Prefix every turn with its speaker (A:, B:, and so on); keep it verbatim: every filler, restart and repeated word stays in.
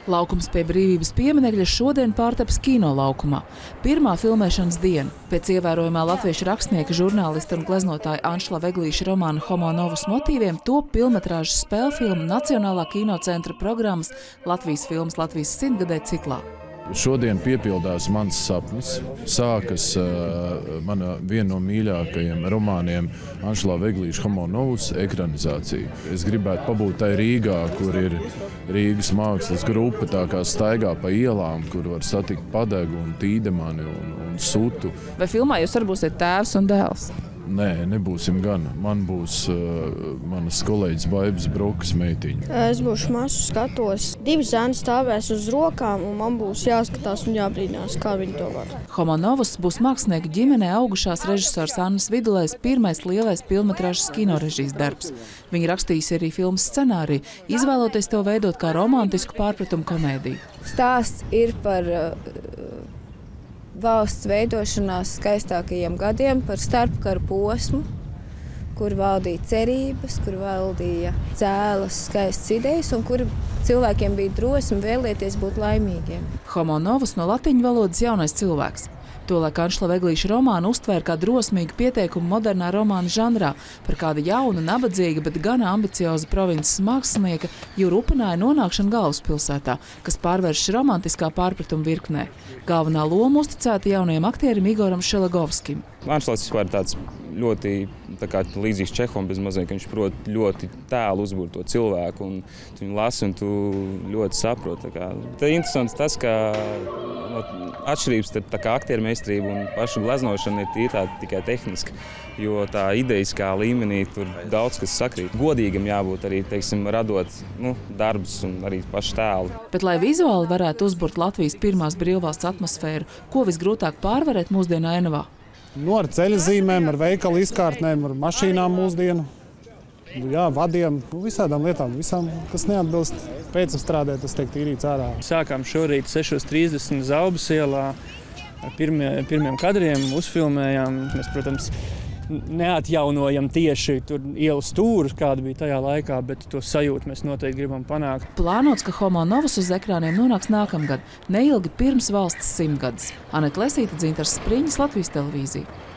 A: Laukums pie Brīvības pieminekļa šodien pārtaps kino laukumā. Pirmā filmēšanas diena. Pēc ievērojumā latviešu rakstnieka, žurnālista un gleznotāja Anšlava Eglīša romāna Homo novus motīviem top pilnmetrāžas spēļu filmu Nacionālā kinocentra programmas Latvijas filmas Latvijas simtgadē ciklā.
B: Šodien piepildās mans sapnis. Sākas uh, mana viena no mīļākajiem romāniem Anšlava Eglīša Homo novus ekranizācija. Es gribētu pabūt tai Rīgā, kur ir Rīgas mākslas grupa, tā kā staigā pa ielām, kur var satikt Padegu un Tīdemani un, un Sutu.
A: Vai filmā jūs arī būsiet tēvs un dēls?
B: Nē, nebūsim gan. Man būs uh, manas kolēģis Baibas Brokas meitiņa.
C: Es būšu masu skatos. Divi zēni stāvēs uz rokām, un man būs jāskatās un jābrīnās, kā viņi to var.
A: Homo novus būs mākslinieku ģimenē augušās režisors Annas Vidulēs pirmais lielais pilnmetrāžas kinorežijas darbs. Viņa rakstījusi arī filmas scenāriju, izvēloties to veidot kā romantisku pārpratumu komēdiju.
D: Stāsts ir par uh, valsts veidošanās skaistākajiem gadiem, par starpkaru posmu, kur valdīja cerības, kur valdīja cēlas, skaistas idejas un kur cilvēkiem bija drosme vēlēties būt laimīgiem.
A: Homo novus no latīņu valodas jaunais cilvēks. Tolaik Anšlava Eglīša romānu uztvēra kā drosmīgu pieteikumu modernā romāna žanrā par kāda jauna, nabadzīga, bet gana ambicioza provinces mākslinieka Jura Upenāja nonākšanu galvaspilsētā, kas pārvēršas romantiskā pārpratuma virknē. Galvenā loma uzticēta jaunajam aktierim Igoram Šelegovskim.
E: Anšlavs ir tāds ļoti tā kā, līdzīgs Čehovam bez mazliet, ka viņš prot ļoti tēlu uzbūrt to cilvēku, un tu viņu lasi, un tu ļoti saproti. Tā ir interesants tas, ka no, atšķirības starp tā kā aktieru meistarību un pašu gleznošanu ir tī, tā, tikai tehniski, jo tā ideiskā līmenī tur daudz kas sakrīt. Godīgam jābūt arī, teiksim, radot nu, darbus un arī pašu tēlu.
A: Bet, lai vizuāli varētu uzburt Latvijas pirmās brīvvalsts atmosfēru, ko visgrūtāk pārvarēt mūsdienu ainavā?
F: Nu, ar ceļa zīmēm, ar veikalu izkārtnēm, ar mašīnām mūsdienu, jā, vadiem, visādām lietām, visām, kas neatbilst pēcapstrādē, tas tiek tīrīts ārā.
G: Sākām šorīt sešos trīsdesmit Zaubas ielā ar pirmie, pirmiem kadriem, uzfilmējām. Mēs, protams, neatjaunojam tieši tur ielu stūrus, kāda bija tajā laikā, bet to sajūtu mēs noteikti gribam panākt.
A: Plānots, ka Homo novus uz ekrāniem nonāks nākamgad, neilgi pirms valsts simtgades. Aneta Lesīte, Dzintars Spriņas, Latvijas televīzija.